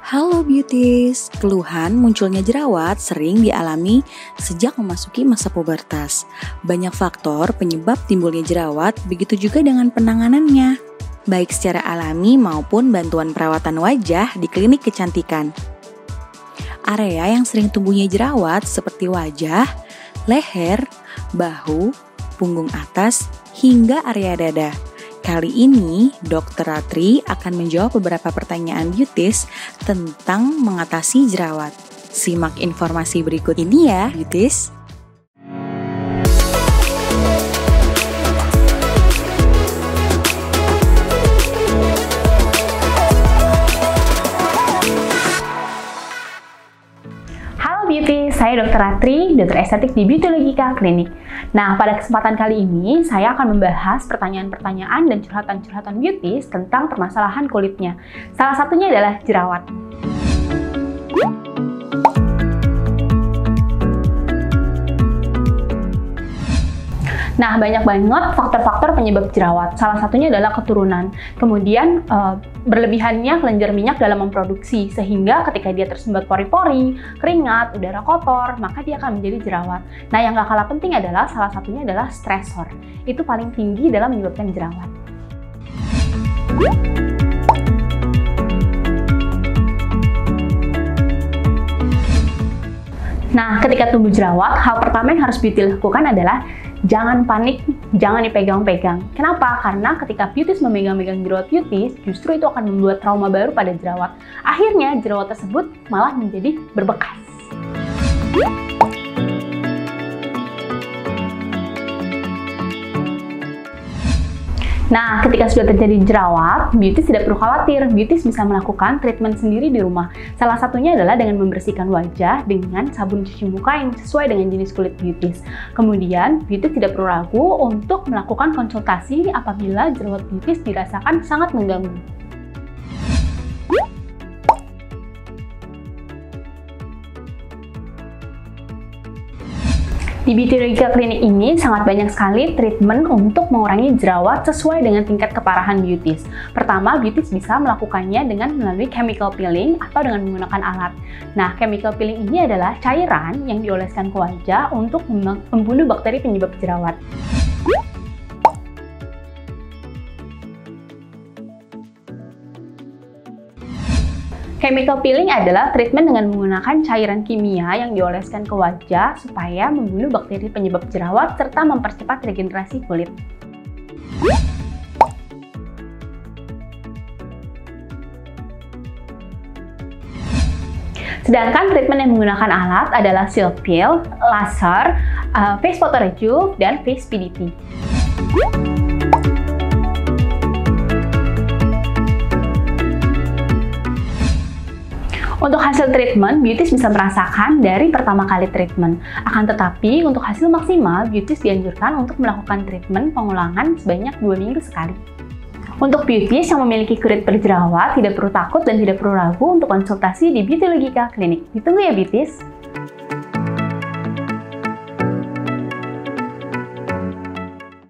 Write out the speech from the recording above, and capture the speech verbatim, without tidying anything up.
Halo beauties, keluhan munculnya jerawat sering dialami sejak memasuki masa pubertas. Banyak faktor penyebab timbulnya jerawat, begitu juga dengan penanganannya, baik secara alami maupun bantuan perawatan wajah di klinik kecantikan. Area yang sering tumbuhnya jerawat seperti wajah, leher, bahu, punggung atas, hingga area dada. Kali ini, dokter Ratri akan menjawab beberapa pertanyaan beauties tentang mengatasi jerawat. Simak informasi berikut ini ya, beauties. Beauty, saya dokter Ratri, dokter estetik di Beauty Logika Klinik. Nah, pada kesempatan kali ini, saya akan membahas pertanyaan-pertanyaan dan curhatan-curhatan beauties tentang permasalahan kulitnya. Salah satunya adalah jerawat. Nah, banyak banget faktor-faktor penyebab jerawat. Salah satunya adalah keturunan. Kemudian, e, berlebihannya kelenjar minyak dalam memproduksi, sehingga ketika dia tersumbat pori-pori, keringat, udara kotor, maka dia akan menjadi jerawat. Nah, yang gak kalah penting adalah salah satunya adalah stresor. Itu paling tinggi dalam menyebabkan jerawat. Nah, ketika tumbuh jerawat, hal pertama yang harus beauty lakukan adalah jangan panik, jangan dipegang-pegang. Kenapa? Karena ketika beauties memegang-megang jerawat beauties, justru itu akan membuat trauma baru pada jerawat. Akhirnya, jerawat tersebut malah menjadi berbekas. Nah, ketika sudah terjadi jerawat, beauties tidak perlu khawatir. Beauties bisa melakukan treatment sendiri di rumah. Salah satunya adalah dengan membersihkan wajah dengan sabun cuci muka yang sesuai dengan jenis kulit beauties. Kemudian, beauties tidak perlu ragu untuk melakukan konsultasi apabila jerawat beauties dirasakan sangat mengganggu. Di Beauty Logika Klinik ini sangat banyak sekali treatment untuk mengurangi jerawat sesuai dengan tingkat keparahan beauties. Pertama, beauties bisa melakukannya dengan melalui chemical peeling atau dengan menggunakan alat. Nah, chemical peeling ini adalah cairan yang dioleskan ke wajah untuk membunuh bakteri penyebab jerawat. Chemical peeling adalah treatment dengan menggunakan cairan kimia yang dioleskan ke wajah supaya membunuh bakteri penyebab jerawat serta mempercepat regenerasi kulit. Sedangkan treatment yang menggunakan alat adalah silk peel, laser, uh, face photorejuve, dan face P D T. Untuk hasil treatment, beauties bisa merasakan dari pertama kali treatment. Akan tetapi, untuk hasil maksimal, beauties dianjurkan untuk melakukan treatment pengulangan sebanyak dua minggu sekali. Untuk beauties yang memiliki kulit berjerawat, tidak perlu takut dan tidak perlu ragu untuk konsultasi di Beauty Logika Klinik. Ditunggu ya beauties!